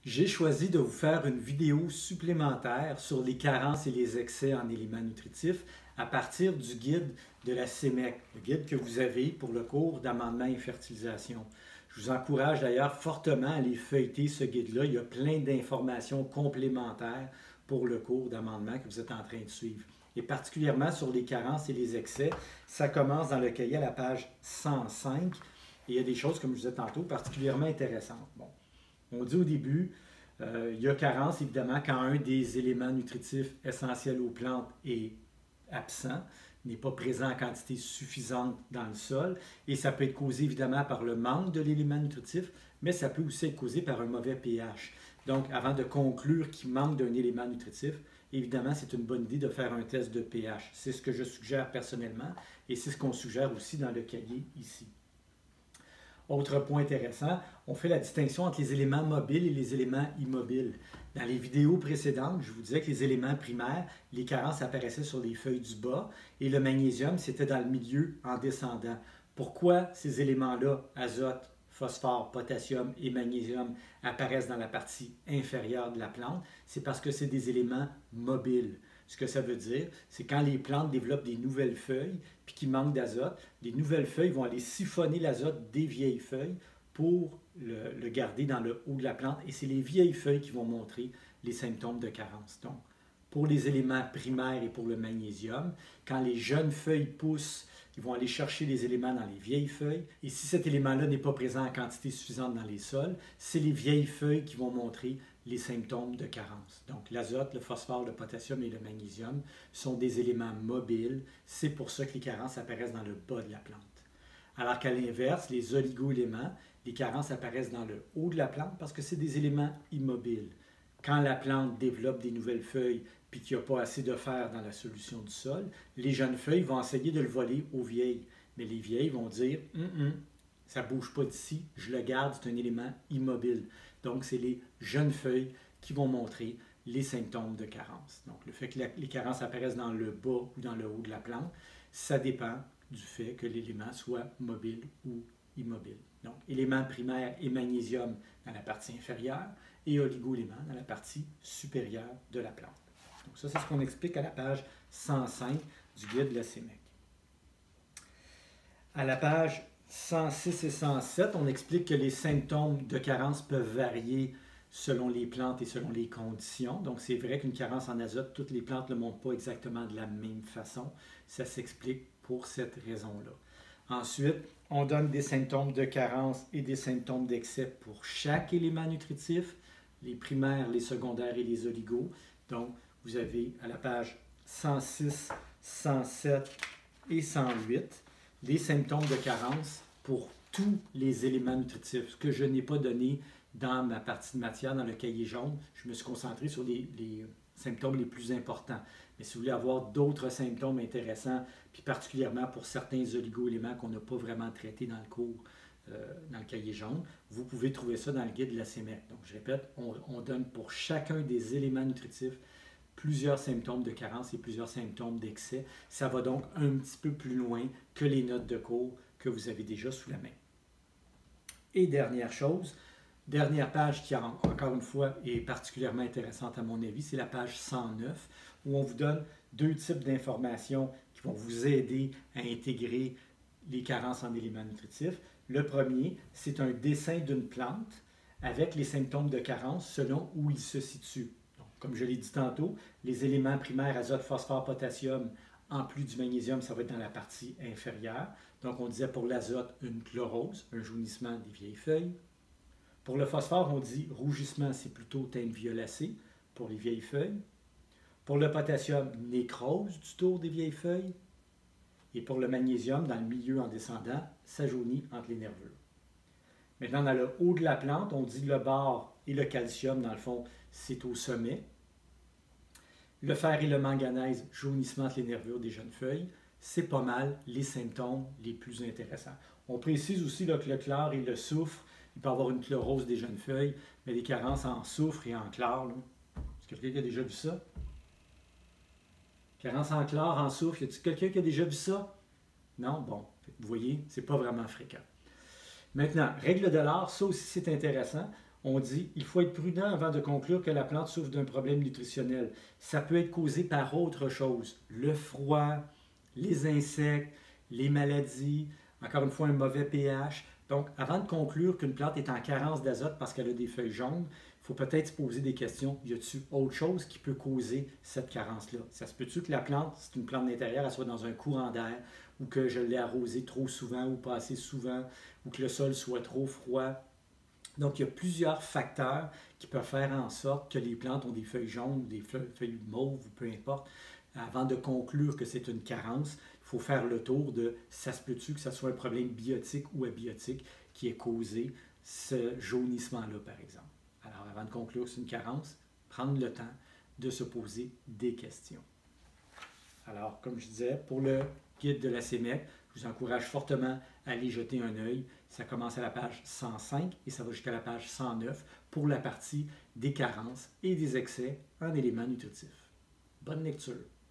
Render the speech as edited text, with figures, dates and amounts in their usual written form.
J'ai choisi de vous faire une vidéo supplémentaire sur les carences et les excès en éléments nutritifs à partir du guide de la CEMEC, le guide que vous avez pour le cours d'amendement et fertilisation. Je vous encourage d'ailleurs fortement à aller feuilleter ce guide-là. Il y a plein d'informations complémentaires pour le cours d'amendement que vous êtes en train de suivre. Et particulièrement sur les carences et les excès, ça commence dans le cahier à la page 105. Et il y a des choses, comme je disais tantôt, particulièrement intéressantes. Bon. On dit au début, il y a carence évidemment quand un des éléments nutritifs essentiels aux plantes est absent, n'est pas présent en quantité suffisante dans le sol. Et ça peut être causé évidemment par le manque de l'élément nutritif, mais ça peut aussi être causé par un mauvais pH. Donc, avant de conclure qu'il manque d'un élément nutritif, évidemment, c'est une bonne idée de faire un test de pH. C'est ce que je suggère personnellement et c'est ce qu'on suggère aussi dans le cahier ici. Autre point intéressant, on fait la distinction entre les éléments mobiles et les éléments immobiles. Dans les vidéos précédentes, je vous disais que les éléments primaires, les carences apparaissaient sur les feuilles du bas et le magnésium, c'était dans le milieu en descendant. Pourquoi ces éléments-là, azote, phosphore, potassium et magnésium, apparaissent dans la partie inférieure de la plante? C'est parce que c'est des éléments mobiles. Ce que ça veut dire, c'est quand les plantes développent des nouvelles feuilles puis qui manquent d'azote, les nouvelles feuilles vont aller siphonner l'azote des vieilles feuilles pour le garder dans le haut de la plante et c'est les vieilles feuilles qui vont montrer les symptômes de carence. Donc, pour les éléments primaires et pour le magnésium, quand les jeunes feuilles poussent, ils vont aller chercher les éléments dans les vieilles feuilles. Et si cet élément-là n'est pas présent en quantité suffisante dans les sols, c'est les vieilles feuilles qui vont montrer les symptômes de carence. Donc l'azote, le phosphore, le potassium et le magnésium sont des éléments mobiles. C'est pour ça que les carences apparaissent dans le bas de la plante. Alors qu'à l'inverse, les oligo-éléments, les carences apparaissent dans le haut de la plante parce que c'est des éléments immobiles. Quand la plante développe des nouvelles feuilles puis qu'il n'y a pas assez de fer dans la solution du sol, les jeunes feuilles vont essayer de le voler aux vieilles. Mais les vieilles vont dire « ça ne bouge pas d'ici, je le garde, c'est un élément immobile ». Donc, c'est les jeunes feuilles qui vont montrer les symptômes de carence. Donc, le fait que les carences apparaissent dans le bas ou dans le haut de la plante, ça dépend du fait que l'élément soit mobile ou immobile. Donc, éléments primaires et magnésium dans la partie inférieure et oligo-éléments dans la partie supérieure de la plante. Donc, ça, c'est ce qu'on explique à la page 105 du guide de la CEMEC. À la page 106 et 107, on explique que les symptômes de carence peuvent varier selon les plantes et selon les conditions. Donc, c'est vrai qu'une carence en azote, toutes les plantes ne le montrent pas exactement de la même façon. Ça s'explique pour cette raison-là. Ensuite, on donne des symptômes de carence et des symptômes d'excès pour chaque élément nutritif, les primaires, les secondaires et les oligos. Donc, vous avez à la page 106, 107 et 108 les symptômes de carence pour tous les éléments nutritifs. Ce que je n'ai pas donné dans ma partie de matière, dans le cahier jaune, je me suis concentré sur les symptômes les plus importants. Mais si vous voulez avoir d'autres symptômes intéressants, puis particulièrement pour certains oligo-éléments qu'on n'a pas vraiment traités dans le cours, dans le cahier jaune, vous pouvez trouver ça dans le guide de la CEMEC. Donc, je répète, on donne pour chacun des éléments nutritifs plusieurs symptômes de carence et plusieurs symptômes d'excès. Ça va donc un petit peu plus loin que les notes de cours que vous avez déjà sous la main. Et dernière chose, dernière page qui, encore une fois, est particulièrement intéressante à mon avis, c'est la page 109, où on vous donne deux types d'informations qui vont vous aider à intégrer les carences en éléments nutritifs. Le premier, c'est un dessin d'une plante avec les symptômes de carence selon où il se situe. Donc, comme je l'ai dit tantôt, les éléments primaires, azote, phosphore, potassium, en plus du magnésium, ça va être dans la partie inférieure. Donc, on disait pour l'azote, une chlorose, un jaunissement des vieilles feuilles. Pour le phosphore, on dit rougissement, c'est plutôt teinte violacée pour les vieilles feuilles. Pour le potassium, nécrose du tour des vieilles feuilles. Et pour le magnésium, dans le milieu en descendant, ça jaunit entre les nervures. Maintenant, dans le haut de la plante, on dit le bore et le calcium, dans le fond, c'est au sommet. Le fer et le manganèse, jaunissement entre les nervures des jeunes feuilles, c'est pas mal les symptômes les plus intéressants. On précise aussi là, que le chlore et le soufre, il peut y avoir une chlorose des jeunes feuilles, mais des carences en soufre et en chlore. Est-ce que quelqu'un a déjà vu ça? Carence en chlore, en soufre, y a-t-il quelqu'un qui a déjà vu ça? Non? Bon, vous voyez, c'est pas vraiment fréquent. Maintenant, règle de l'art, ça aussi c'est intéressant. on dit il faut être prudent avant de conclure que la plante souffre d'un problème nutritionnel. Ça peut être causé par autre chose, le froid, les insectes, les maladies, encore une fois un mauvais pH. Donc, avant de conclure qu'une plante est en carence d'azote parce qu'elle a des feuilles jaunes, il faut peut-être se poser des questions. Y a-t-il autre chose qui peut causer cette carence-là? Ça se peut-tu que la plante, c'est une plante d'intérieur, elle soit dans un courant d'air, ou que je l'ai arrosée trop souvent ou pas assez souvent, ou que le sol soit trop froid? Donc, il y a plusieurs facteurs qui peuvent faire en sorte que les plantes ont des feuilles jaunes ou des feuilles mauves, ou peu importe. Avant de conclure que c'est une carence, il faut faire le tour de ça se peut-tu que ce soit un problème biotique ou abiotique qui ait causé ce jaunissement-là, par exemple. Alors, avant de conclure que c'est une carence, prendre le temps de se poser des questions. Alors, comme je disais, pour le guide de la CEMEC, je vous encourage fortement à aller jeter un œil. Ça commence à la page 105 et ça va jusqu'à la page 109 pour la partie des carences et des excès en éléments nutritifs. Bonne lecture!